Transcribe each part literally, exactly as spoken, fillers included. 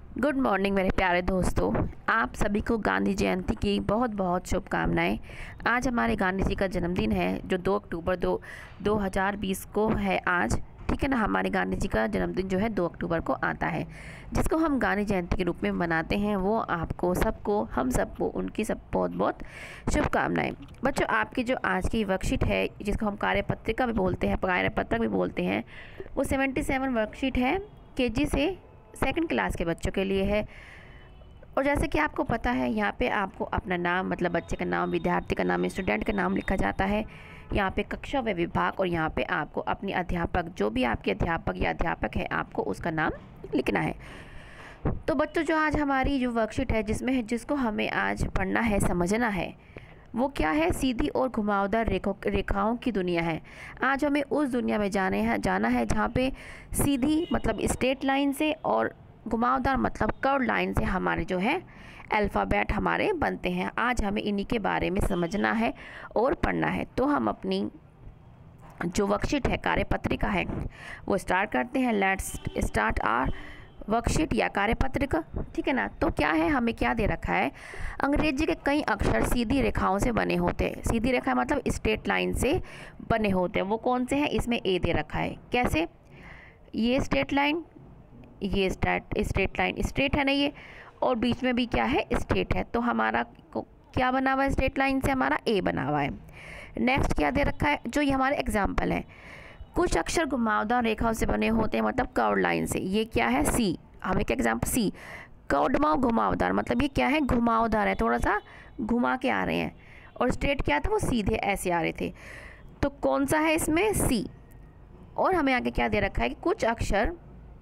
Good morning मेरे प्यारे दोस्तों। आप सभी को गांधी जयंती की बहुत बहुत शुभकामनाएं। आज हमारे गांधी जी का जन्मदिन है जो दो अक्टूबर दो दो हज़ार बीस को है आज। ठीक है ना। हमारे गांधी जी का जन्मदिन जो है दो अक्टूबर को आता है, जिसको हम गांधी जयंती के रूप में मनाते हैं। वो आपको सबको, हम सबको उनकी सब बहुत बहुत शुभकामनाएं। बच्चों, आपकी जो आज की वर्कशीट है, जिसको हम कार्यपत्रिका भी बोलते हैं, कार्यपत्रक भी बोलते हैं, वो सेवेंटी सेवन वर्कशीट है, के जी से सेकंड क्लास के बच्चों के लिए है। और जैसे कि आपको पता है, यहाँ पे आपको अपना नाम, मतलब बच्चे का नाम, विद्यार्थी का नाम, स्टूडेंट का नाम लिखा जाता है। यहाँ पे कक्षा व विभाग, और यहाँ पे आपको अपनी अध्यापक, जो भी आपके अध्यापक या अध्यापक है, आपको उसका नाम लिखना है। तो बच्चों, जो आज हमारी जो वर्कशीट है, जिसमें जिसको हमें आज पढ़ना है, समझना है, वो क्या है? सीधी और घुमावदार रेखों रेखाओं की दुनिया है। आज हमें उस दुनिया में जाने हैं जाना है जहाँ पे सीधी मतलब स्ट्रेट लाइन से और घुमावदार मतलब कर्व लाइन से हमारे जो है अल्फ़ाबेट हमारे बनते हैं। आज हमें इन्हीं के बारे में समझना है और पढ़ना है। तो हम अपनी जो वर्कशीट है, कार्यपत्रिका है, वो स्टार्ट करते हैं। लेट्स स्टार्ट आवर वर्कशीट या कार्यपत्रिका। ठीक है ना। तो क्या है, हमें क्या दे रखा है? अंग्रेजी के कई अक्षर सीधी रेखाओं से बने होते हैं। सीधी रेखा मतलब स्ट्रेट लाइन से बने होते हैं। वो कौन से हैं? इसमें ए दे रखा है। कैसे? ये स्ट्रेट लाइन, ये स्ट्रेट स्ट्रेट लाइन स्ट्रेट है ना ये, और बीच में भी क्या है? स्ट्रेट है। तो हमारा को क्या बना हुआ है? स्ट्रेट लाइन से हमारा ए बना हुआ है। नेक्स्ट क्या दे रखा है? जो ये हमारे एग्जाम्पल है, कुछ अक्षर घुमावदार रेखाओं से बने होते हैं, मतलब कर्व लाइन से। ये क्या है? सी। हमें क्या एग्जाम्पल? सी। कौडमाव घुमावदार मतलब ये क्या है? घुमावदार है, थोड़ा सा घुमा के आ रहे हैं। और स्ट्रेट क्या था? वो सीधे ऐसे आ रहे थे। तो कौन सा है इसमें? सी। और हमें आगे क्या दे रखा है कि कुछ अक्षर,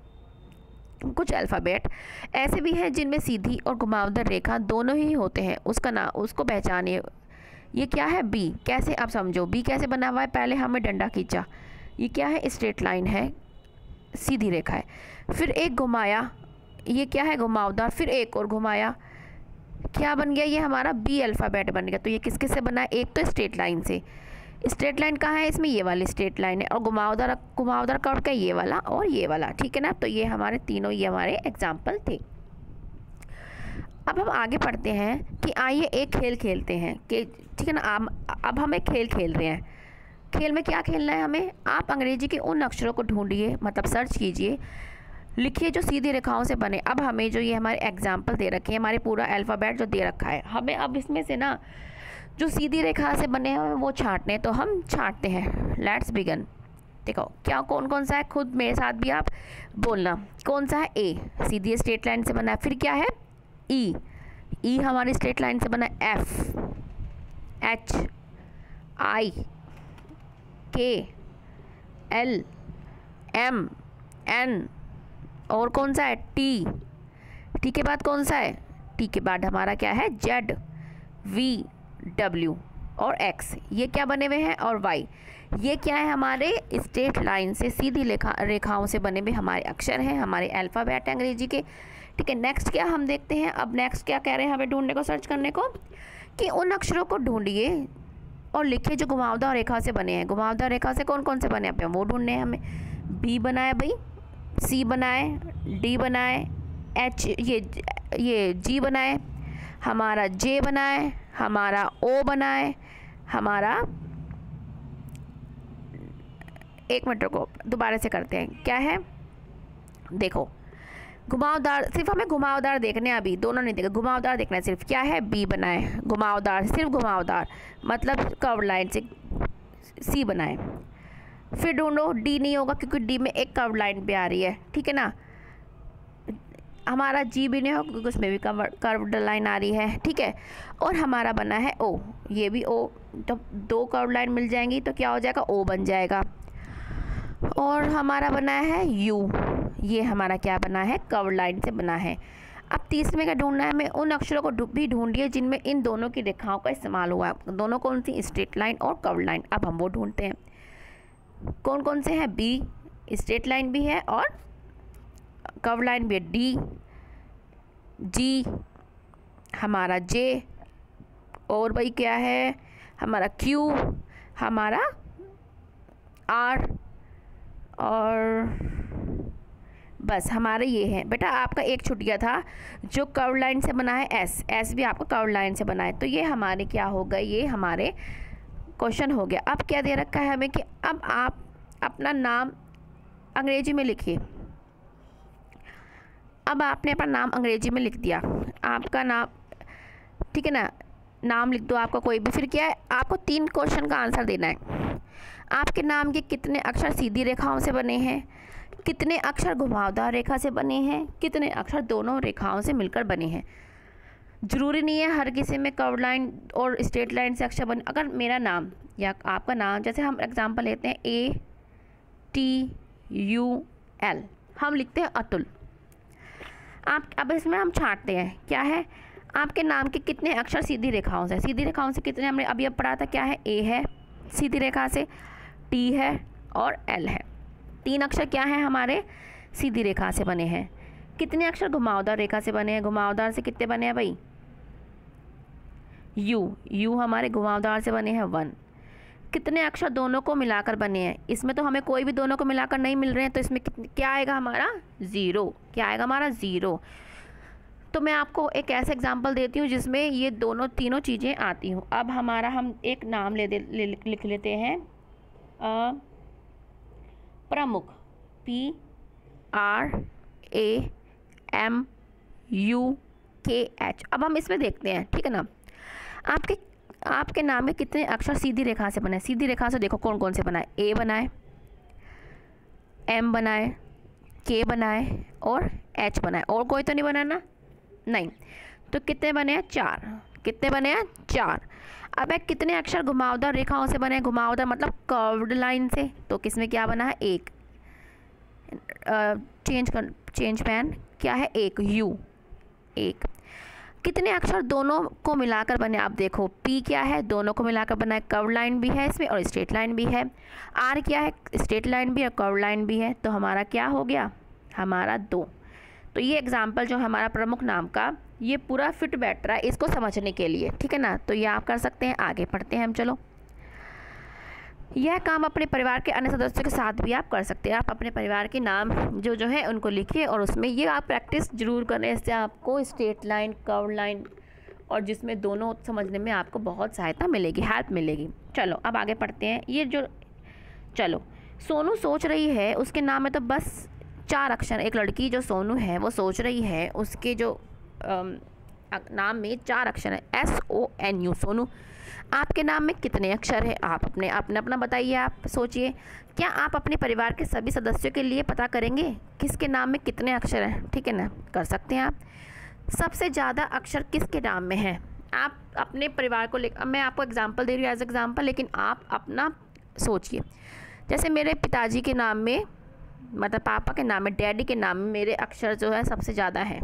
कुछ अल्फ़ाबेट ऐसे भी हैं जिनमें सीधी और घुमावदार रेखा दोनों ही होते हैं। उसका नाम, उसको पहचानिए। ये क्या है? बी। कैसे? आप समझो, बी कैसे बना हुआ है? पहले हमें डंडा खींचा, ये क्या है? स्ट्रेट लाइन है, सीधी रेखा है। फिर एक घुमाया, ये क्या है? घुमावदार। फिर एक और घुमाया, क्या बन गया? ये हमारा बी अल्फ़ाबेट बन गया। तो ये किस किस से बना है? एक तो स्ट्रेट लाइन से। स्ट्रेट लाइन कहाँ है? इसमें ये वाली स्ट्रेट लाइन है। और घुमावदार, घुमावदार कर्व का ये वाला और ये वाला। ठीक है ना। तो ये हमारे तीनों, ये हमारे एग्जाम्पल थे। अब हम आगे पढ़ते हैं कि आइए एक खेल खेलते हैं कि, ठीक है ना। अब हम एक खेल खेल रहे हैं। खेल में क्या खेलना है हमें? आप अंग्रेजी के उन अक्षरों को ढूंढिए, मतलब सर्च कीजिए, लिखिए जो सीधी रेखाओं से बने। अब हमें जो ये हमारे एग्जाम्पल दे रखे हैं, हमारे पूरा अल्फ़ाबेट जो दे रखा है, हमें अब इसमें से ना जो सीधी रेखा से बने हैं वो छांटने। तो हम छांटते हैं। Let's begin. देखो क्या, कौन कौन सा है, खुद मेरे साथ भी आप बोलना। कौन सा है? ए, सीधी स्ट्रेट लाइन से बना है। फिर क्या है? ई। ई हमारी स्ट्रेट लाइन से बना है। एफ, एच, आई, के, एल, एम, एन, और कौन सा है? टी। टी के बाद कौन सा है? टी के बाद हमारा क्या है? जेड, वी, डब्ल्यू और एक्स। ये क्या बने हुए हैं? और वाई। ये क्या है? हमारे स्ट्रेट लाइन से सीधी रेखा रेखाओं से बने हुए हमारे अक्षर हैं, हमारे अल्फ़ाबेट हैं अंग्रेजी के। ठीक है। नेक्स्ट क्या हम देखते हैं? अब नेक्स्ट क्या कह रहे हैं हमें ढूंढने को, सर्च करने को, कि उन अक्षरों को ढूंढिए और लिखिए जो घुमावदार रेखा से बने हैं। घुमावदार रेखा से कौन कौन से बने हैं? वो ढूंढने हैं हमें। बी बनाए भाई, सी बनाए, डी बनाए, एच, ये ये जी बनाए, हमारा जे बनाए, हमारा ओ बनाए, हमारा, एक मिनट को दोबारा से करते हैं। क्या है? देखो, घुमावदार, सिर्फ हमें घुमावदार देखने, अभी दोनों नहीं देखे, घुमावदार देखना है सिर्फ। क्या है? बी बनाए, घुमावदार, सिर्फ घुमावदार मतलब कर्व लाइन से सी बनाए। फिर ढूंढो, डी नहीं होगा क्योंकि डी में एक कर्व लाइन पे आ रही है। ठीक है ना। हमारा जी भी नहीं होगा क्योंकि उसमें भी कर्व्ड लाइन आ रही है। ठीक है। और हमारा बना है ओ, ये भी ओ। जब दो कर्व लाइन मिल जाएंगी तो क्या हो जाएगा? ओ बन जाएगा। और हमारा बना है यू, ये हमारा क्या बना है? कर्व लाइन से बना है। अब तीसरे में क्या ढूंढना है हमें? उन अक्षरों को भी ढूंढिए जिनमें इन दोनों की रेखाओं का इस्तेमाल हुआ है। दोनों कौन सी? स्ट्रेट लाइन और कर्व लाइन। अब हम वो ढूंढते हैं। कौन कौन से हैं? बी, स्ट्रेट लाइन भी है और कर्व लाइन भी है। डी, जी, हमारा जे, और भाई क्या है? हमारा क्यू, हमारा आर, और बस हमारे ये है बेटा। आपका एक छूट गया था जो कर्व लाइन से बना है, एस एस भी आपका कर्व लाइन से बना है। तो ये हमारे क्या हो गए, ये हमारे क्वेश्चन हो गया। अब क्या दे रखा है हमें कि अब आप अपना नाम अंग्रेजी में लिखिए। अब आपने अपना नाम अंग्रेजी में लिख दिया, आपका नाम, ठीक है ना, नाम लिख दो आपका कोई भी। फिर क्या है, आपको तीन क्वेश्चन का आंसर देना है। आपके नाम के कितने अक्षर सीधी रेखाओं से बने हैं, कितने अक्षर घुमावदार रेखा से बने हैं, कितने अक्षर दोनों रेखाओं से मिलकर बने हैं। ज़रूरी नहीं है हर किसी में कर्व लाइन और स्ट्रेट लाइन से अक्षर बने। अगर मेरा नाम या आपका नाम, जैसे हम एग्जांपल लेते हैं ए टी यू एल, हम लिखते हैं अतुल। आप अब इसमें हम छांटते हैं, क्या है, आपके नाम के कितने अक्षर सीधी रेखाओं से। सीधी रेखाओं से कितने, हमने अभी अब पढ़ा था, क्या है, ए है सीधी रेखा से, टी है और एल है। तीन अक्षर क्या हैं हमारे, सीधी रेखा से बने हैं। कितने अक्षर घुमावदार रेखा से बने हैं, घुमावदार से कितने बने हैं भाई, यू यू हमारे घुमावदार से बने हैं वन। कितने अक्षर दोनों को मिलाकर बने हैं, इसमें तो हमें कोई भी दोनों को मिलाकर नहीं मिल रहे हैं, तो इसमें कितने क्या आएगा हमारा, ज़ीरो। क्या आएगा हमारा, ज़ीरो। तो मैं आपको एक ऐसा एग्जांपल देती हूँ जिसमें ये दोनों तीनों चीज़ें आती हूँ। अब हमारा हम एक नाम ले दे ले, लिख लेते हैं आ, प्रमुख, P R A M U K H. अब हम इसमें देखते हैं, ठीक है ना, आपके आपके नाम में कितने अक्षर सीधी रेखा से बनाए। सीधी रेखा से देखो कौन कौन से बनाए, ए बनाए, एम बनाए, के बनाए और एच बनाए। और कोई तो नहीं बना ना, नहीं। तो कितने बने हैं, चार। कितने बने हैं, चार। अब एक कितने अक्षर घुमावदार रेखाओं से बने, घुमावदार मतलब कर्व्ड लाइन से, तो किसमें क्या बना है, एक। चेंज कर चेंज पेन, क्या है, एक, यू, एक। कितने अक्षर दोनों को मिलाकर बने, आप देखो पी क्या है, दोनों को मिलाकर बना है, कर्व लाइन भी है इसमें और स्ट्रेट लाइन भी है। आर क्या है, स्ट्रेट लाइन भी और कर्व लाइन भी है। तो हमारा क्या हो गया, हमारा दो। तो ये एग्जाम्पल जो हमारा प्रमुख नाम का, ये पूरा फिट बैठ रहा है इसको समझने के लिए, ठीक है ना। तो ये आप कर सकते हैं। आगे पढ़ते हैं हम, चलो। यह काम अपने परिवार के अन्य सदस्यों के साथ भी आप कर सकते हैं। आप अपने परिवार के नाम जो जो है उनको लिखिए और उसमें ये आप प्रैक्टिस जरूर करें, इससे आपको स्ट्रेट लाइन, कर्व लाइन और जिसमें दोनों समझने में आपको बहुत सहायता मिलेगी, हेल्प मिलेगी। चलो अब आगे पढ़ते हैं। ये जो, चलो, सोनू सोच रही है, उसके नाम में तो बस चार अक्षर। एक लड़की जो सोनू है वो सोच रही है, उसके जो आम, नाम में चार अक्षर है, S O N U, Sonu. आपके नाम में कितने अक्षर है, आप अपने अपने अपना बताइए। आप सोचिए, क्या आप अपने परिवार के सभी सदस्यों के लिए पता करेंगे किसके नाम में कितने अक्षर हैं, ठीक है ना, कर सकते हैं आप। सबसे ज़्यादा अक्षर किसके नाम में है, आप अपने परिवार को ले, मैं आपको एग्जांपल दे रही हूँ एज एग्जांपल, लेकिन आप अपना सोचिए। जैसे मेरे पिताजी के नाम में, मतलब पापा के नाम में, डैडी के नाम में मेरे अक्षर जो है सबसे ज़्यादा है।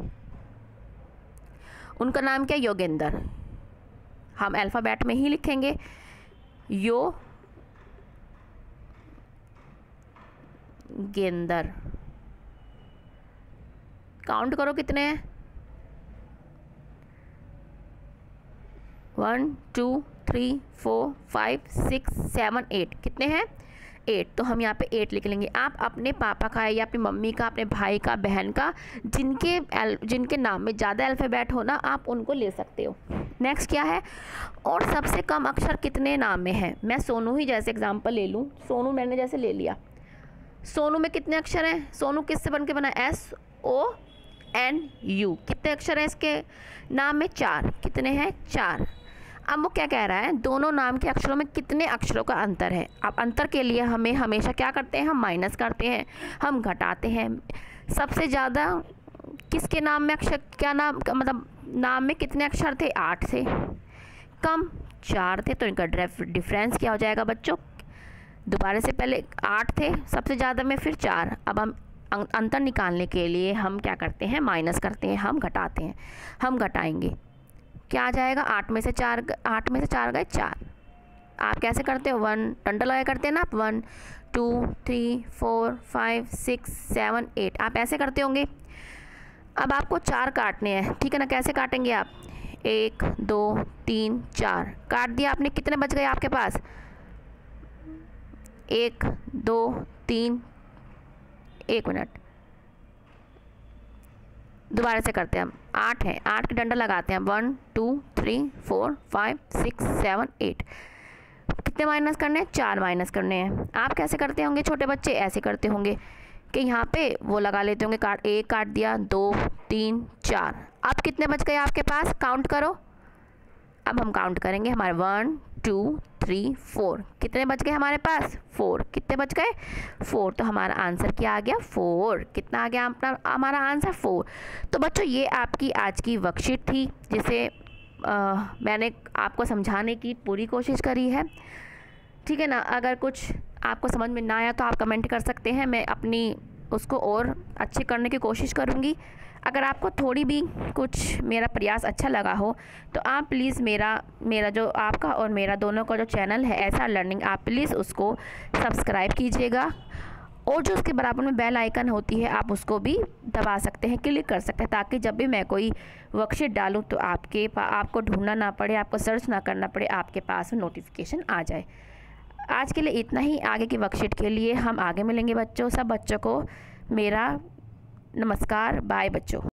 उनका नाम क्या, योगेंद्र। हम अल्फ़ाबेट में ही लिखेंगे, यो गेंदर। काउंट करो कितने हैं, one two three four five six seven eight. कितने हैं, एट। तो हम यहाँ पे एट लिख लेंगे। आप अपने पापा का या अपनी मम्मी का, अपने भाई का, बहन का, जिनके जिनके नाम में ज़्यादा अल्फ़ाबेट हो ना, आप उनको ले सकते हो। नेक्स्ट क्या है, और सबसे कम अक्षर कितने नाम में है। मैं सोनू ही जैसे एग्जांपल ले लूँ, सोनू मैंने जैसे ले लिया। सोनू में कितने अक्षर हैं, सोनू किससे बन के बना, एस ओ एन यू। कितने अक्षर हैं इसके नाम में, चार। कितने हैं, चार। अब वो क्या कह रहा है, दोनों नाम के अक्षरों में कितने अक्षरों का अंतर है। अब अंतर के लिए हमें हमेशा क्या करते हैं, हम माइनस करते हैं, हम घटाते हैं। सबसे ज़्यादा किसके नाम में अक्षर, क्या नाम, मतलब नाम में कितने अक्षर थे, आठ थे। कम चार थे, तो इनका डिफरेंस क्या हो जाएगा बच्चों, दोबारा से पहले आठ थे सबसे ज़्यादा में, फिर चार। अब हम अंतर निकालने के लिए हम क्या करते हैं, माइनस करते हैं, हम घटाते हैं। हम घटाएंगे, क्या आ जाएगा, आठ में से चार, आठ में से चार गए चार। आप कैसे करते हो, वन डंडा लगा करते हैं ना आप, one two three four five six seven eight, आप ऐसे करते होंगे। अब आपको चार काटने हैं, ठीक है ना, कैसे काटेंगे आप, एक दो तीन चार, काट दिया आपने। कितने बच गए आपके पास, एक दो तीन, एक मिनट, दोबारा से करते हैं हम। आठ है, आठ के डंडा लगाते हैं। One two three four five six seven eight. कितने माइनस करने हैं? चार माइनस करने हैं। आप कैसे करते होंगे छोटे बच्चे? ऐसे करते होंगे कि यहाँ पे वो लगा लेते होंगे, काट, एक काट दिया, दो तीन चार। अब कितने बच गए आपके पास? काउंट करो। अब हम काउंट करेंगे। हमारे वन टू थ्री फोर। कितने बच गए हमारे पास? फोर। कितने बच गए? फोर। तो हमारा आंसर क्या आ गया? फोर। कितना आ गया अपना हमारा आंसर? फोर। तो बच्चों ये आपकी आज की वर्कशीट थी, जिसे आ, मैंने आपको समझाने की पूरी कोशिश करी है। ठीक है ना। अगर कुछ आपको समझ में ना आया तो आप कमेंट कर सकते हैं, मैं अपनी उसको और अच्छे करने की कोशिश करूँगी। अगर आपको थोड़ी भी कुछ मेरा प्रयास अच्छा लगा हो तो आप प्लीज़ मेरा मेरा जो आपका और मेरा दोनों का जो चैनल है एस आर लर्निंग, आप प्लीज़ उसको सब्सक्राइब कीजिएगा। और जो उसके बराबर में बेल आइकन होती है आप उसको भी दबा सकते हैं, क्लिक कर सकते हैं, ताकि जब भी मैं कोई वर्कशीट डालूं तो आपके आपको ढूंढना ना पड़े, आपको सर्च ना करना पड़े, आपके पास नोटिफिकेशन आ जाए। आज के लिए इतना ही। आगे की वर्कशीट के लिए हम आगे मिलेंगे बच्चों। सब बच्चों को मेरा नमस्कार। बाय बच्चों।